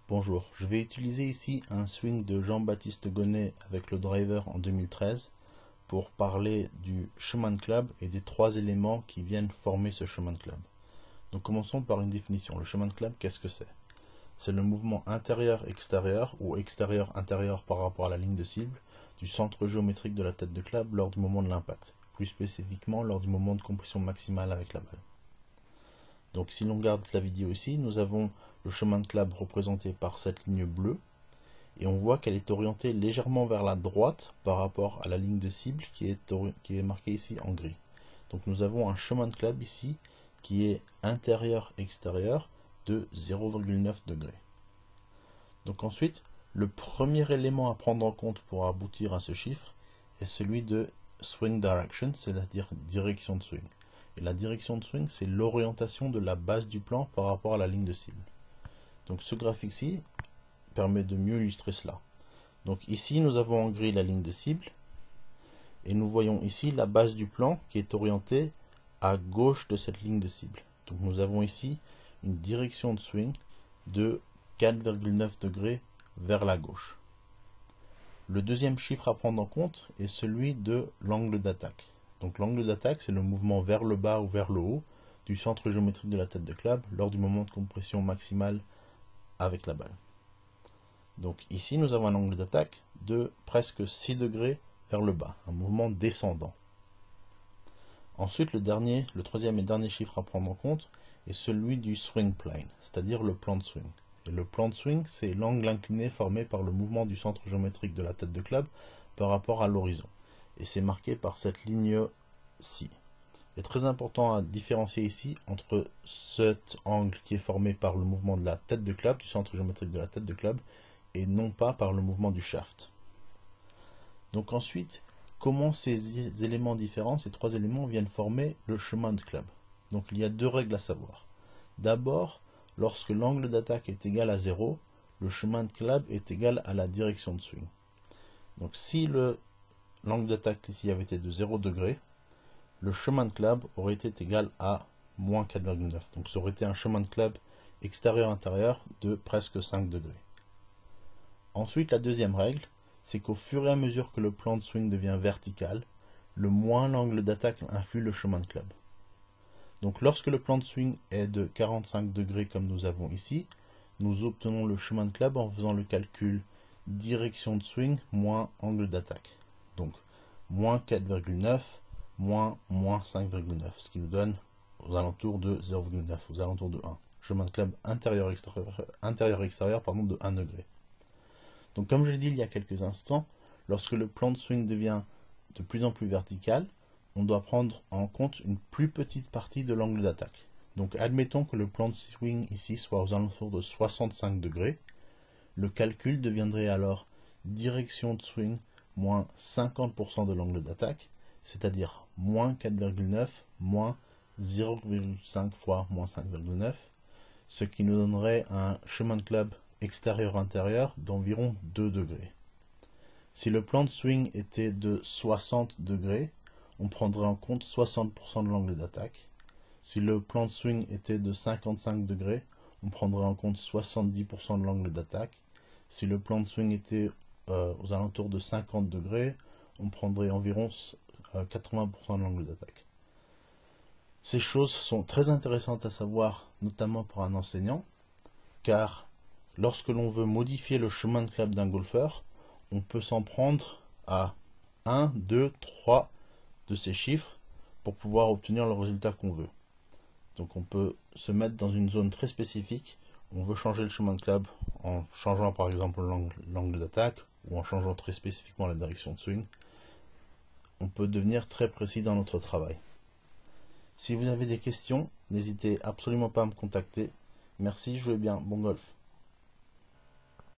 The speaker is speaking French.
Bonjour, je vais utiliser ici un swing de Jean-Baptiste Gonnet avec le driver en 2013 pour parler du chemin de club et des trois éléments qui viennent former ce chemin de club. Donc commençons par une définition. Le chemin de club, qu'est-ce que c'est? C'est le mouvement intérieur-extérieur ou extérieur-intérieur par rapport à la ligne de cible du centre géométrique de la tête de club lors du moment de l'impact, plus spécifiquement lors du moment de compression maximale avec la balle. Donc si l'on regarde la vidéo ici, nous avons le chemin de club représenté par cette ligne bleue et on voit qu'elle est orientée légèrement vers la droite par rapport à la ligne de cible qui est marquée ici en gris. Donc nous avons un chemin de club ici qui est intérieur-extérieur de 0,9 degrés. Donc ensuite, le premier élément à prendre en compte pour aboutir à ce chiffre est celui de swing direction, c'est-à-dire direction de swing. Et la direction de swing, c'est l'orientation de la base du plan par rapport à la ligne de cible. Donc ce graphique-ci permet de mieux illustrer cela. Donc ici, nous avons en gris la ligne de cible. Et nous voyons ici la base du plan qui est orientée à gauche de cette ligne de cible. Donc nous avons ici une direction de swing de 4,9 degrés vers la gauche. Le deuxième chiffre à prendre en compte est celui de l'angle d'attaque. Donc l'angle d'attaque, c'est le mouvement vers le bas ou vers le haut du centre géométrique de la tête de club lors du moment de compression maximale avec la balle. Donc ici, nous avons un angle d'attaque de presque 6 degrés vers le bas, un mouvement descendant. Ensuite, le troisième et dernier chiffre à prendre en compte est celui du swing plane, c'est-à-dire le plan de swing. Et le plan de swing, c'est l'angle incliné formé par le mouvement du centre géométrique de la tête de club par rapport à l'horizon. Et c'est marqué par cette ligne-ci. Il est très important à différencier ici entre cet angle qui est formé par le mouvement de la tête de club, du centre géométrique de la tête de club, et non pas par le mouvement du shaft. Donc ensuite, comment ces éléments différents, ces trois éléments, viennent former le chemin de club? Donc il y a deux règles à savoir. D'abord, lorsque l'angle d'attaque est égal à 0, le chemin de club est égal à la direction de swing. Donc si l'angle d'attaque ici avait été de 0 degré, le chemin de club aurait été égal à moins 4,9. Donc ça aurait été un chemin de club extérieur-intérieur de presque 5 degrés. Ensuite, la deuxième règle, c'est qu'au fur et à mesure que le plan de swing devient vertical, le moins l'angle d'attaque influe le chemin de club. Donc lorsque le plan de swing est de 45 degrés comme nous avons ici, nous obtenons le chemin de club en faisant le calcul direction de swing moins angle d'attaque. Donc moins 4,9 moins 5,9, ce qui nous donne aux alentours de 0,9, aux alentours de 1. Chemin de club intérieur-extérieur de 1 degré. Donc comme je l'ai dit il y a quelques instants, lorsque le plan de swing devient de plus en plus vertical, on doit prendre en compte une plus petite partie de l'angle d'attaque. Donc admettons que le plan de swing ici soit aux alentours de 65 degrés. Le calcul deviendrait alors direction de swing moins 50% de l'angle d'attaque, c'est-à-dire moins 4,9 moins 0,5 fois moins 5,9, ce qui nous donnerait un chemin de club extérieur-intérieur d'environ 2 degrés. Si le plan de swing était de 60 degrés, on prendrait en compte 60% de l'angle d'attaque. Si le plan de swing était de 55 degrés, on prendrait en compte 70% de l'angle d'attaque. Si le plan de swing était aux alentours de 50 degrés, on prendrait environ 80% de l'angle d'attaque. Ces choses sont très intéressantes à savoir, notamment pour un enseignant, car lorsque l'on veut modifier le chemin de club d'un golfeur, on peut s'en prendre à 1, 2, 3 de ces chiffres pour pouvoir obtenir le résultat qu'on veut. Donc on peut se mettre dans une zone très spécifique. On veut changer le chemin de club en changeant par exemple l'angle d'attaque ou en changeant très spécifiquement la direction de swing. On peut devenir très précis dans notre travail. Si vous avez des questions, n'hésitez absolument pas à me contacter. Merci, jouez bien, bon golf.